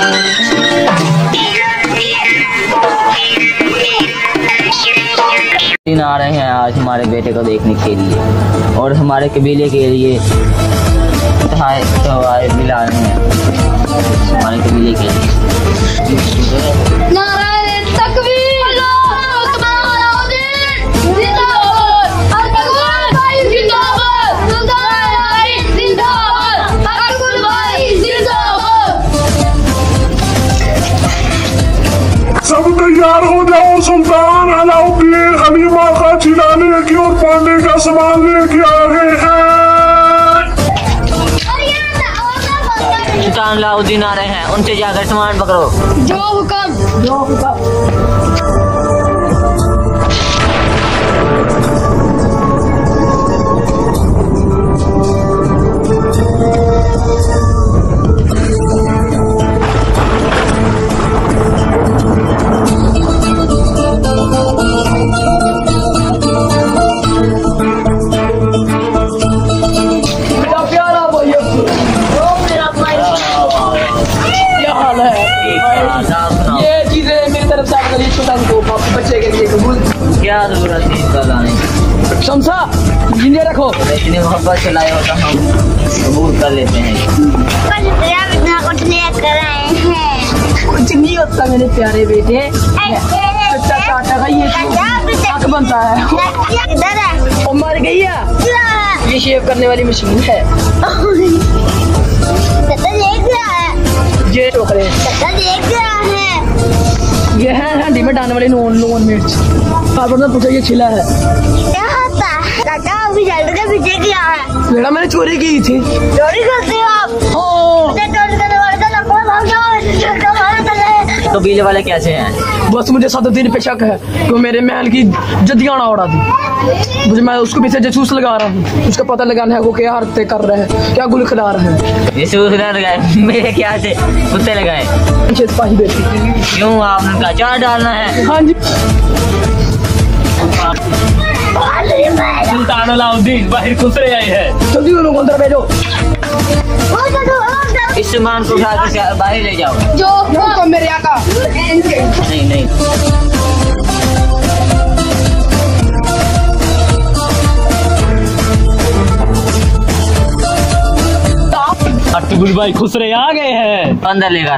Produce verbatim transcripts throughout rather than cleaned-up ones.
दिन आ रहे हैं आज हमारे बेटे को देखने के लिए और हमारे कबीले के लिए तोहफे मिला रहे हैं हमारे कबीले के लिए। सब तैयार हो जाओ, सुल्तान अलाउद्दीन हलीमा का चिलाने की और पढ़ने का सामान लेके आ रहे हैं। सुल्तान अलाउद्दीन आ रहे हैं, उनसे जाकर सामान पकड़ो। जो हुक्म जो हुक्म। ये चीजें मेरी तरफ से आपके लिए छोटा बच्चे के लिए कबूल। क्या जरूरत है इसका लाने की? शमसा जिंदे रखो। इतनी मोहब्बत से लाए हो तो हम कबूल कर लेते हैं। कुछ लेकर आए हैं। कुछ नहीं होता मेरे प्यारे बेटे। कच्चा काटा का ये आग बनता है। इधर है। और मर गई है। ये शेव करने वाली मशीन है। ये टोकरे ये है हंडी में डालने वाली नून नून मिर्च। पापा ने पूछा ये छिला है क्या होता है? काका अभी जल्द के पीछे क्या है? बेटा मैंने चोरी की थी। चोरी करते हो आप? हाँ। चोरी करने वाले तो लगभग भाग जाओ। कबीले वाले कैसे हैं? बस मुझे सदुद्दीन पे शक है कि मेरे महल की जदियाँ ना उड़ा दी। मुझे मैं उसको पीछे जासूस लगा रहा हूँ। उसका पता लगाना है वो क्या हरकतें कर रहे हैं, क्या गुल खिला रहे हैं। जासूस लगाए मेरे ख्याल से कुत्ते लगाए। सिपाही बेटी क्यों आपने उनका अचार डालना है? हाँ जी। सुल्तान अलाउद्दीन बाहर खुसरे आए हैं। जल्दी उनको अंदर भेजो। इस सामान को उठा कर बाहर ले जाओ। जो तो मेरे आका नहीं नहीं अटुगुल भाई खुसरे आ गए हैं। अंदर लेगा।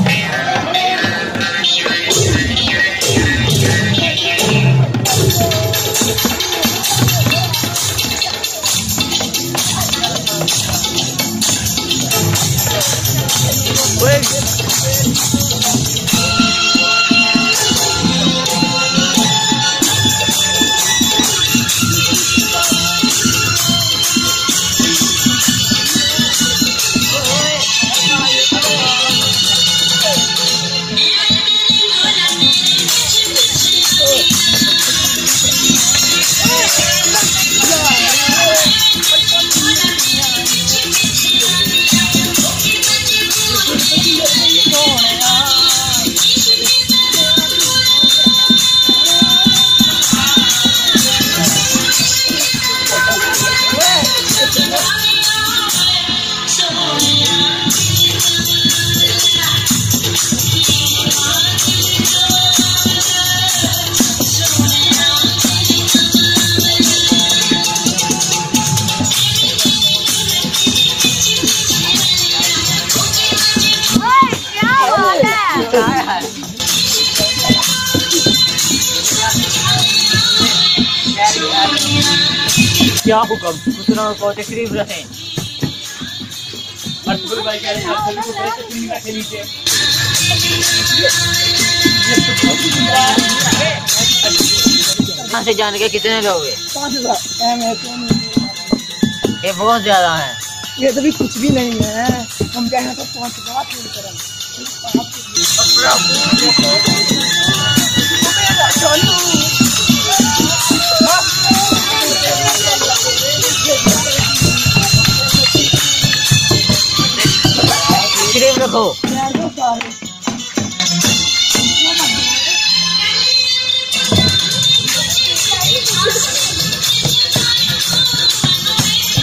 क्या हुक्म? दूसरों को तकलीफ रखें। अटुगुल भाई कह रहे हैं सभी को बड़े तकलीफ रखे नीचे। यहाँ से जाने के कितने लोग हैं? पाँच हजार। ये बहुत ज्यादा है। ये तो भी कुछ भी नहीं है। हम कहें तो पाँच हजार तकलीफ रखो।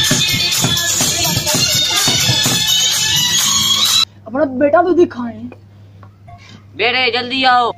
अपना बेटा तो दिखाएं। बेटे जल्दी आओ।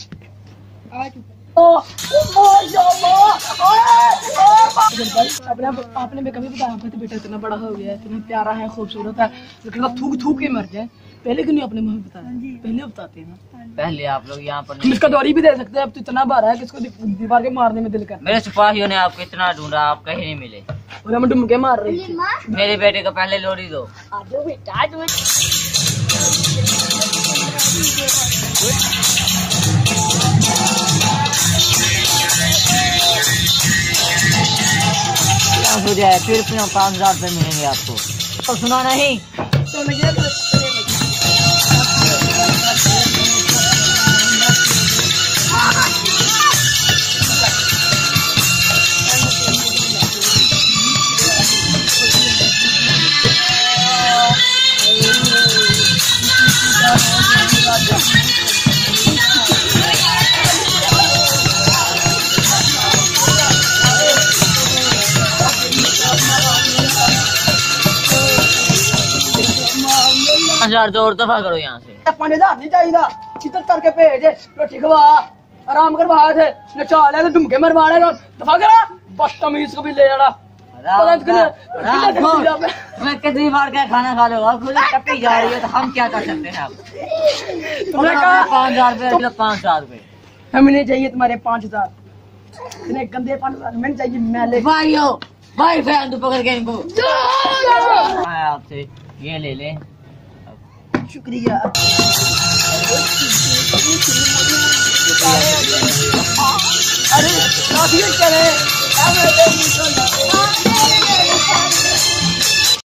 अपने आपने भी कभी बताया आपका तो बेटा इतना बड़ा हो गया है, इतना प्यारा है, खूबसूरत है, लेकिन थूक थूक के मर जाए। पहले क्यों नहीं आपने मुझे बताया? पहले बताते हैं ना। पहले आप लोग यहाँ पर हम इसका दौरी भी दे सकते हैं। अब तो इतना बार है कि इसको दीवार के मारने में दिल कर। मेरे सिपाहियों ने आपको इतना ढूंढा, आप कहीं नहीं मिले और हम डुम के मार रहे थे। मेरे बेटे को पहले लोरी दो। हो जाए फिर पाँच हजार रुपये मिलेंगे आपको। तो सुना नहीं हजार दो और दफा करो यहाँ से। पाँच हजार नहीं चाहिए, चित्र करके भेज, रोटी खवा, आराम करवा थे, नचा ले तो ढूंढ के मरवा ले, दफा करा। बदतमीज को भी ले जाना। मैं कितनी बार क्या खाना खा लो, खुद टपी जा रही है तो हम क्या कर सकते हैं। आप तुमने कहा पाँच हजार रुपये, पाँच हजार रुपये हमें नहीं चाहिए तुम्हारे पाँच हजार, इतने गंदे पाँच हजार हमें चाहिए। मैले भाई हो भाई फैन तू पकड़ के इनको आपसे ये ले ले। शुक्रिया। अरे